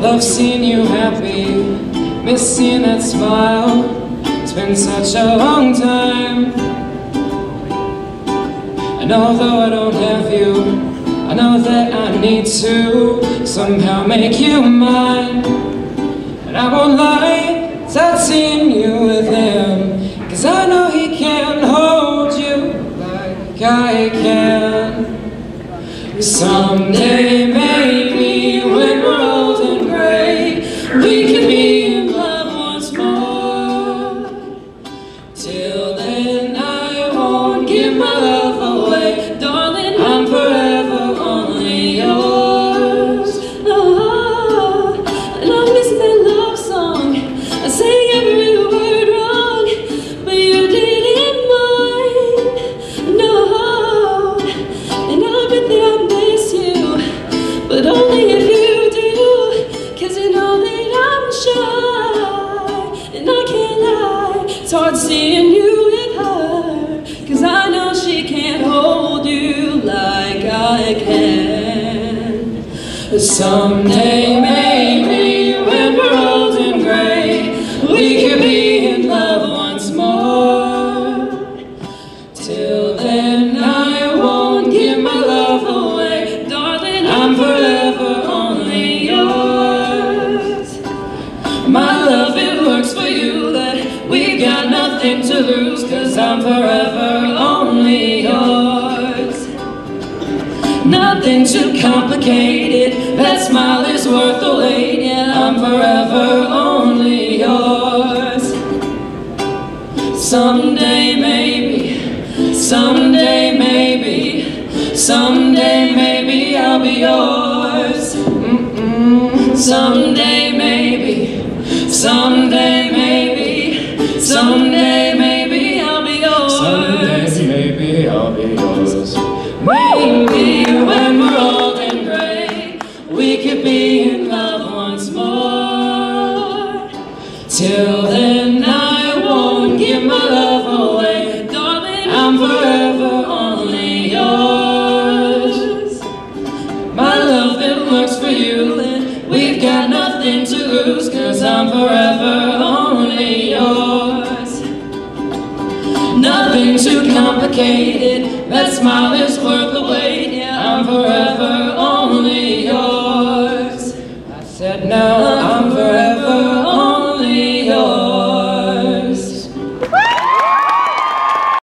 love seeing you happy, miss seeing that smile. It's been such a long time. And although I don't have you, I know that I need to somehow make you mine. And I won't lie, start seeing you with him, 'cause I know he can hold you like I can. Someday maybe when we're old and gray, we can be in love once more. Till then I won't give my love away, darling, I'm forever only yours. Oh, and I miss that love song, I sang every word wrong, but you didn't mind. No, and I bet that I miss you, but only if you do, 'cause you know that I'm shy, and I can't lie. It's hard seeing you with her, 'cause I know she can't hold you like I can. Someday maybe when we're old and gray, we could be in love once more. Till then I won't give my love away, darling, I'm forever only yours. My love, it works for you, that we got nothing to lose, 'cause I'm forever only yours. Nothing too complicated, that smile is worth the wait, yeah, I'm forever only yours. Someday maybe, someday maybe, someday maybe I'll be yours. Someday maybe, someday maybe, someday maybe I'll be yours. Someday maybe I'll be yours. Maybe when we're old and gray, we could be in love once more. Till then I won't give my love away, darling, I'm forever only yours. My love, it works for you, and we've got nothing to lose, 'cause I'm forever only yours. Nothing too complicated, that smile is worth